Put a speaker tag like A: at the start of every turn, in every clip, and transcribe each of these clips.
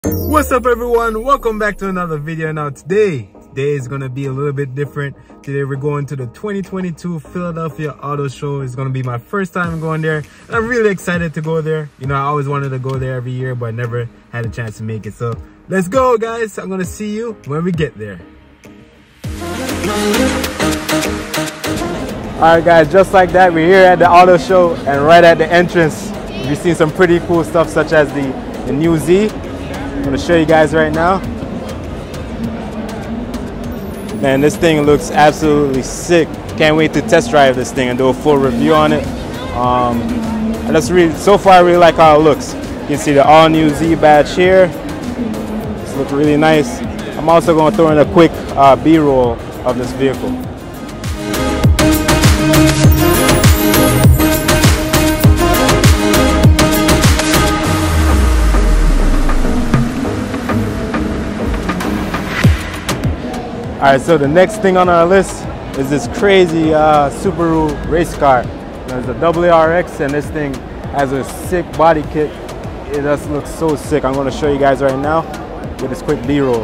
A: What's up everyone, welcome back to another video. Now today is gonna be a little bit different. Today we're going to the 2022 Philadelphia Auto Show. It's gonna be my first time going there and I'm really excited to go there. You know, I always wanted to go there every year but never had a chance to make it. So let's go guys, I'm gonna see you when we get there. Alright guys, just like that, we're here at the auto show and right at the entrance we've seen some pretty cool stuff such as the new Z. I'm gonna show you guys right now. Man, this thing looks absolutely sick. Can't wait to test drive this thing and do a full review on it. And that's really, so far I really like how it looks. You can see the all new Z badge here. This looks really nice. I'm also gonna throw in a quick B-roll of this vehicle. Alright, so the next thing on our list is this crazy Subaru race car. There's a WRX and this thing has a sick body kit. It just looks so sick. I'm going to show you guys right now with this quick B-roll.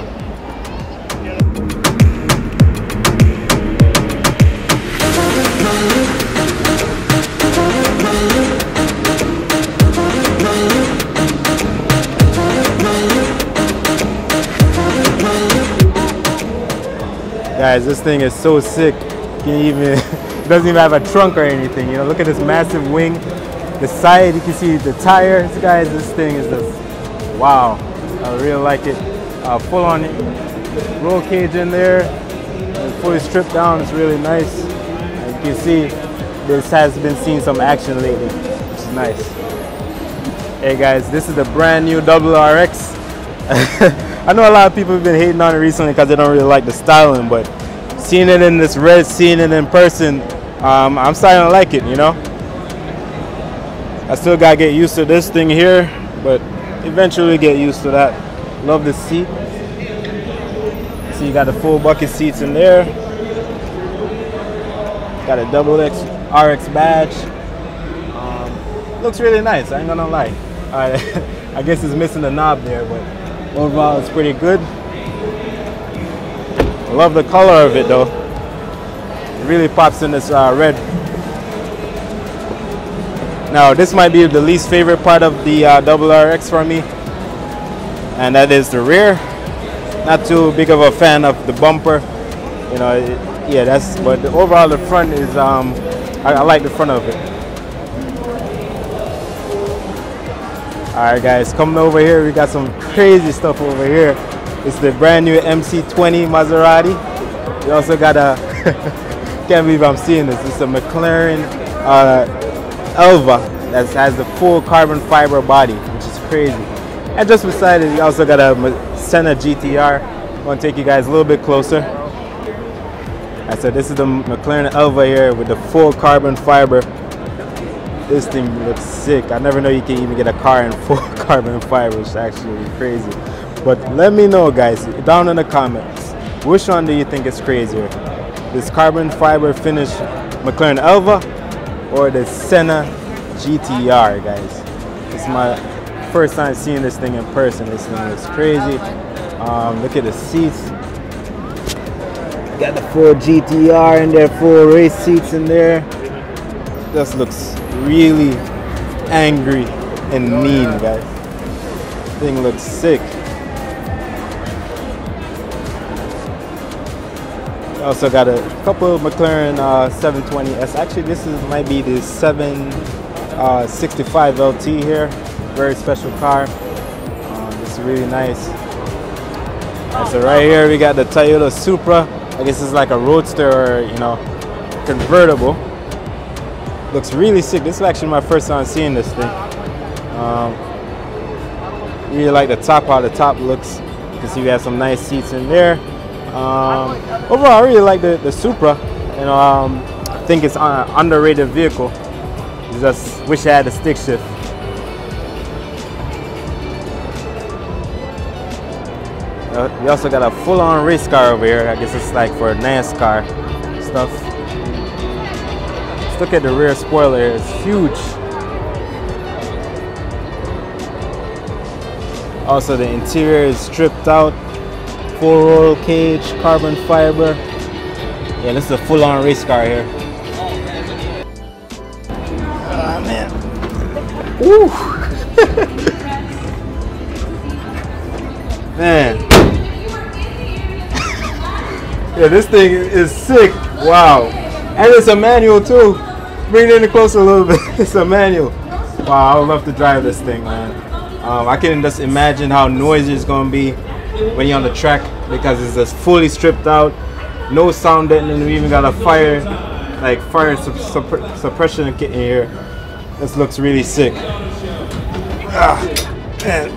A: Guys, this thing is so sick. It doesn't even have a trunk or anything. You know, look at this massive wing. The side, you can see the tires. Guys, this thing is just wow. I really like it. Full on roll cage in there, fully stripped down. It's really nice. As you can see, this has been seeing some action lately, which is nice. Hey guys, this is the brand new WRX. I know a lot of people have been hating on it recently because they don't really like the styling, but seeing it in this red, seeing it in person, I'm starting to like it, you know? I still gotta get used to this thing here, but eventually get used to that. Love the seat. So you got the full bucket seats in there. Got a RX badge. Looks really nice, I ain't gonna lie. I guess it's missing the knob there, but overall, it's pretty good. I love the color of it though. It really pops in this red. Now, this might be the least favorite part of the WRX for me, and that is the rear. Not too big of a fan of the bumper. You know, yeah, but overall the front is, I like the front of it. Alright guys, coming over here, we got some crazy stuff over here. It's the brand new MC20 Maserati. We also got a, can't believe I'm seeing this, it's a McLaren Elva that has the full carbon fiber body, which is crazy. And just beside it, we also got a Senna GTR. I'm going to take you guys a little bit closer. So this is the McLaren Elva here with the full carbon fiber. This thing looks sick. I never know you can even get a car in full carbon fiber. It's actually crazy. But let me know guys, down in the comments, which one do you think is crazier? This carbon fiber finish McLaren Elva or the Senna GTR, guys? It's my first time seeing this thing in person. This thing looks crazy. Look at the seats. Got the full GTR in there, full race seats in there. This looks really angry and mean, guys. Thing looks sick. Also got a couple of McLaren 720S. Actually, this might be the 765 LT here. Very special car. This is really nice. Right, so right here we got the Toyota Supra. I guess it's like a roadster or, you know, convertible. Looks really sick. This is actually my first time seeing this thing. Really like the top, how the top looks. You can see we have some nice seats in there. Overall, I really like the Supra. You know, I think it's an underrated vehicle. Just wish I had a stick shift. We also got a full-on race car over here. I guess it's like for NASCAR stuff. Let's look at the rear spoiler. It's huge. Also, the interior is stripped out, full roll cage, carbon fiber. Yeah, this is a full-on race car here. Ah, man. Woo! Man. Yeah, this thing is sick. Wow. And it's a manual too. Bring it in closer a little bit. It's a manual. Wow, I would love to drive this thing, man. I can just imagine how noisy it's going to be when you're on the track because it's just fully stripped out. No sound deadening. We even got a fire suppression kit in here. This looks really sick. Ah, man.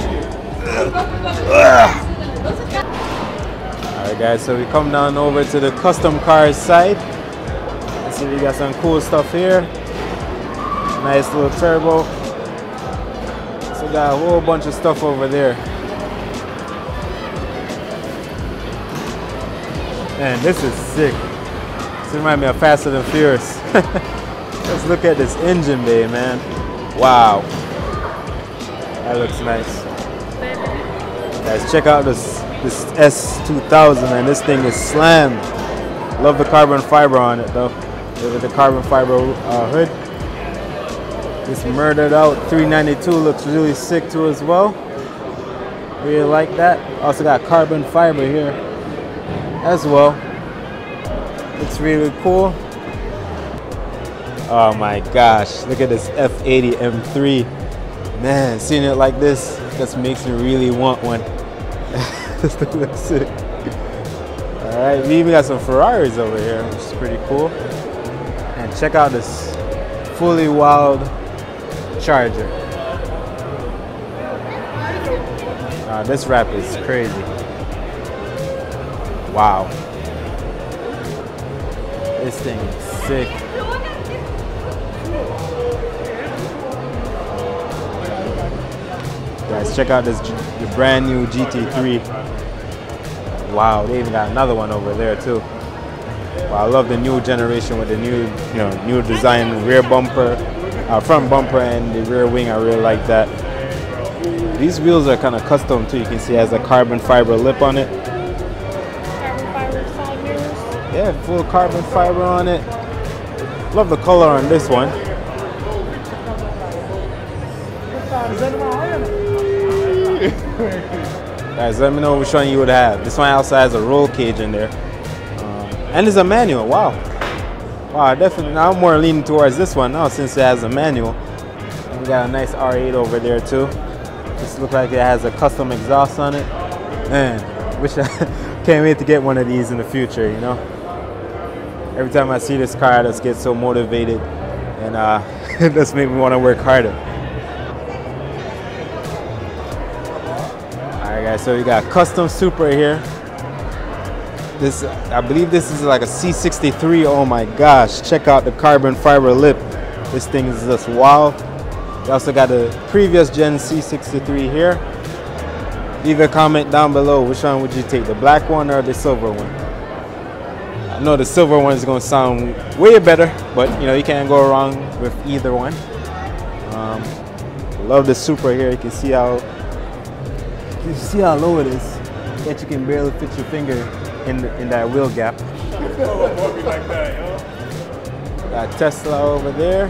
A: Alright guys, so we come down over to the custom cars side. Let's see, we got some cool stuff here. Nice little turbo. So we got a whole bunch of stuff over there. Man, this is sick. This reminds me of Faster than Furious. Let's look at this engine bay, man. Wow. That looks nice. Guys, check out this S2000, man. This thing is slammed. Love the carbon fiber on it, though. With the carbon fiber hood. This murdered out 392 looks really sick too as well. Really like that. Also got carbon fiber here as well. Looks really cool. Oh my gosh, look at this F80 M3. Man, seeing it like this just makes me really want one. This thing looks sick. Alright, we even got some Ferraris over here, which is pretty cool. And check out this fully wild Charger. This wrap is crazy. Wow. This thing is sick. Guys, check out the brand new GT3. Wow, they even got another one over there too. Wow, I love the new generation with the new, new design rear bumper, front bumper, and the rear wing. I really like that. These wheels are kind of custom too. You can see it has a carbon fiber lip on it.
B: Carbon fiber side mirrors.
A: Yeah, full carbon fiber on it. Love the color on this one. Guys, let me know which one you would have. This one also has a roll cage in there. And it's a manual. Wow. Wow, definitely. Now I'm more leaning towards this one now since it has a manual. And we got a nice R8 over there too. This looks like it has a custom exhaust on it. Man, can't wait to get one of these in the future, you know. Every time I see this car, I just get so motivated, and it just makes me want to work harder. Alright guys, so we got custom Supra here. This, I believe this is like a C63. Oh my gosh, check out the carbon fiber lip. This thing is just wow. We also got a previous gen C63 here. Leave a comment down below, which one would you take, the black one or the silver one? I know the silver one is going to sound way better, but you can't go wrong with either one. Love the Supra here. You can see how low it is. Yet you can barely fit your finger in that wheel gap. Got Tesla over there.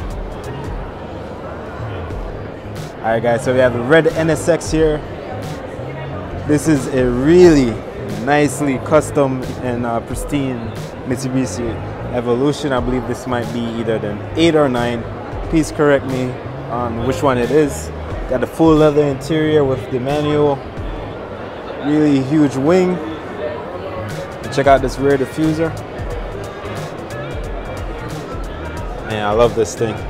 A: Alright guys, so we have the red NSX here. This is a really nicely custom and pristine Mitsubishi Evolution. I believe this might be either the 8 or 9. Please correct me on which one it is. Got the full leather interior with the manual. Really huge wing. Check out this rear diffuser. Man, I love this thing.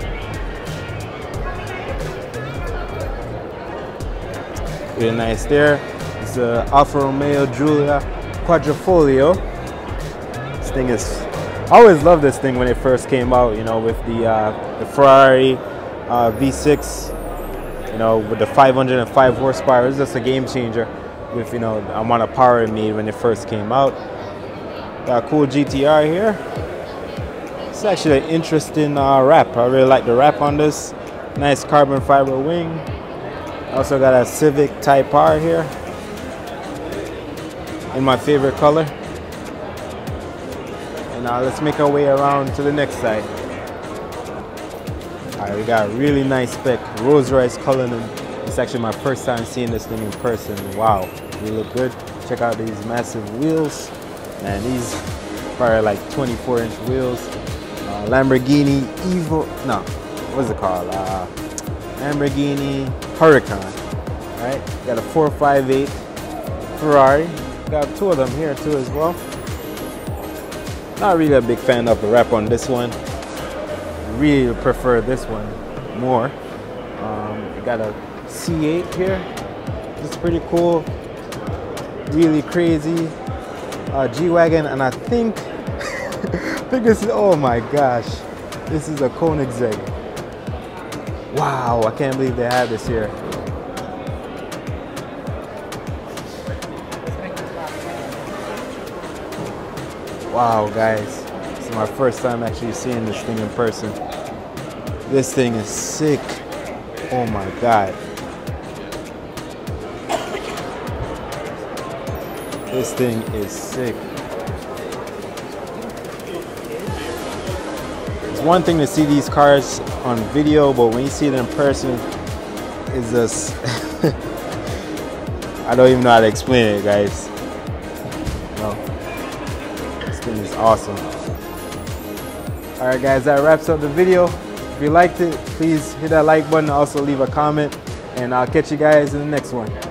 A: Really nice there. It's the Alfa Romeo Giulia Quadrifoglio. This thing is, I always loved this thing when it first came out, with the Ferrari V6, with the 505 horsepower. It was just a game changer with, the amount of power it made when it first came out. Got a cool GTR here. It's actually an interesting wrap. I really like the wrap on this. Nice carbon fiber wing. Also got a Civic Type R here in my favorite color. And now let's make our way around to the next side. Alright, we got a really nice spec Rolls-Royce Cullinan. It's actually my first time seeing this thing in person. Wow, they look good. Check out these massive wheels. Man, these probably like 24-inch wheels. Lamborghini Evo, no, what's it called? Lamborghini Huracan, right? Got a 458 Ferrari. Got two of them here too as well. Not really a big fan of the wrap on this one. Really prefer this one more. Got a C8 here. This is pretty cool. Really crazy. G-Wagon, and I think this is, oh my gosh, this is a Koenigsegg. Wow, I can't believe they have this here. Wow, guys, this is my first time actually seeing this thing in person. This thing is sick. Oh my God. This thing is sick. It's one thing to see these cars on video, but when you see it in person, it's just I don't even know how to explain it, guys. No. This thing is awesome. Alright guys, that wraps up the video. If you liked it, please hit that like button, also leave a comment, and I'll catch you guys in the next one.